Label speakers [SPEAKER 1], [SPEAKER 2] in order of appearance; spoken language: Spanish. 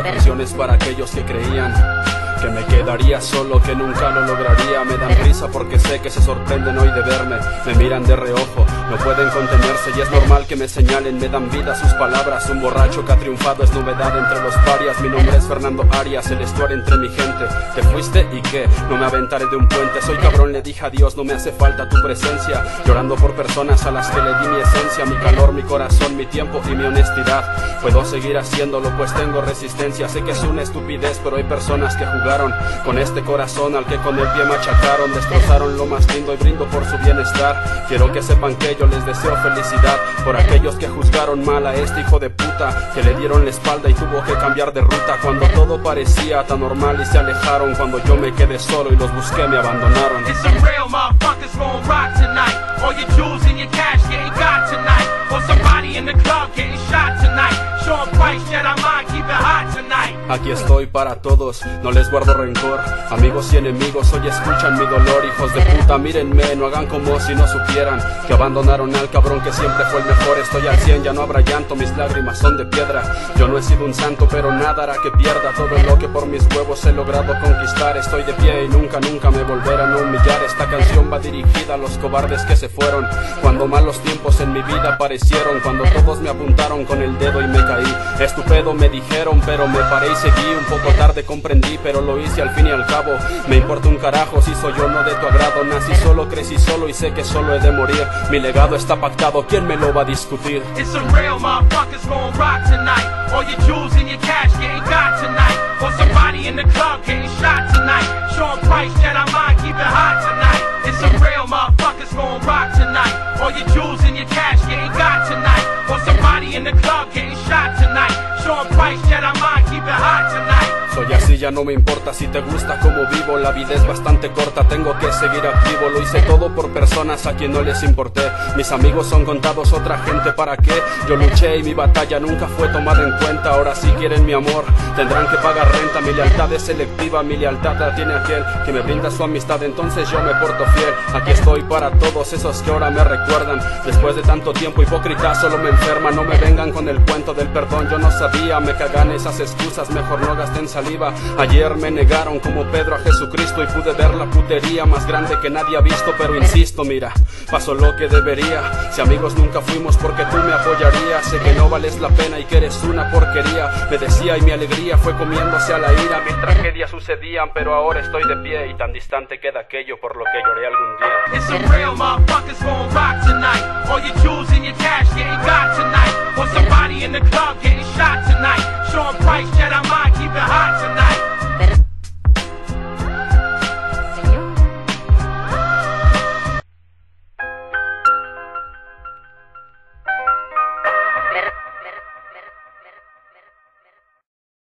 [SPEAKER 1] Esta canción es para aquellos que creían que me quedaría solo, que nunca lo lograría. Me dan risa porque sé que se sorprenden hoy de verme. Me miran de reojo, no pueden contenerse y es normal que me señalen. Me dan vida sus palabras. Un borracho que ha triunfado es novedad entre los parias. Mi nombre es Fernando Arias, el estuario entre mi gente. ¿Te fuiste y qué? No me aventaré de un puente. Soy cabrón, le dije adiós, no me hace falta tu presencia. Llorando por personas a las que le di mi esencia, mi calor, mi corazón, mi tiempo y mi honestidad. Puedo seguir haciéndolo pues tengo resistencia. Sé que es una estupidez pero hay personas que jugaron con este corazón al que con el pie machacaron. Destrozaron lo más lindo y brindo por su bienestar. Quiero que sepan que yo les deseo felicidad por aquellos que juzgaron mal a este hijo de puta, que le dieron la espalda y tuvo que cambiar de ruta cuando todo parecía tan normal y se alejaron. Cuando yo me quedé solo y los busqué me abandonaron.
[SPEAKER 2] It's a real motherfuckers gon' rock tonight. All your jewels and your cash getting got tonight. Or somebody in the club getting shot tonight. Sean Price, Jedi Mind, keep it hot tonight.
[SPEAKER 1] Aquí estoy para todos, no les guardo rencor. Amigos y enemigos, hoy escuchan mi dolor. Hijos de puta, mírenme, no hagan como si no supieran que abandonaron al cabrón que siempre fue el mejor. Estoy al 100, ya no habrá llanto, mis lágrimas son de piedra. Yo no he sido un santo, pero nada hará que pierda todo lo que por mis huevos he logrado conquistar. Estoy de pie y nunca me volverán a humillar. Esta canción va dirigida a los cobardes que se fueron cuando malos tiempos en mi vida aparecieron. Cuando todos me apuntaron con el dedo y me caí. Estúpido me dijeron, pero me paré y seguí. Un poco tarde comprendí, pero lo hice al fin y al cabo. Me importa un carajo si soy yo no de tu agrado. Nací solo, crecí solo y sé que solo he de morir. Mi legado está pactado, ¿quién me lo va a discutir?
[SPEAKER 2] It's a real motherfuckers gon' rock tonight. All your jewels and your cash getting got tonight. Or somebody in the club getting shot tonight. Sean Price, Jedi Mind, keep it hot tonight. It's a real motherfuckers gon' rock tonight. All your jewels and your cash getting got tonight. Or somebody in the club getting shot tonight. Sean Price, Jedi Mind, keep it hot tonight.
[SPEAKER 1] Soy así, ya no me importa si te gusta como vivo. La vida es bastante corta, tengo que seguir activo. Lo hice todo por personas a quien no les importé. Mis amigos son contados, otra gente para qué. Yo luché y mi batalla nunca fue tomada en cuenta. Ahora sí quieren mi amor, tendrán que pagar renta. Mi lealtad es selectiva, mi lealtad la tiene aquel que me brinda su amistad, entonces yo me porto fiel. Aquí estoy para todos esos que ahora me recuerdan. Después de tanto tiempo hipócrita solo me enferma. No me vengan con el cuento del perdón, yo no sabía. Me cagan esas excusas, mejor no gasten saliva. Ayer me negaron como Pedro a Jesucristo y pude ver la putería más grande que nadie ha visto. Pero insisto, mira, pasó lo que debería. Si amigos nunca fuimos porque tú me apoyarías. Sé que no vales la pena y que eres una porquería. Me decía y mi alegría fue comiéndose a la ira. Mil tragedias sucedían pero ahora estoy de pie. Y tan distante queda aquello por lo que lloré algún día.
[SPEAKER 2] It's a real motherfuckers gon' rock tonight. All your jewels and your cash getting got tonight. Or somebody in the club getting shot tonight. Sean Price, Jedi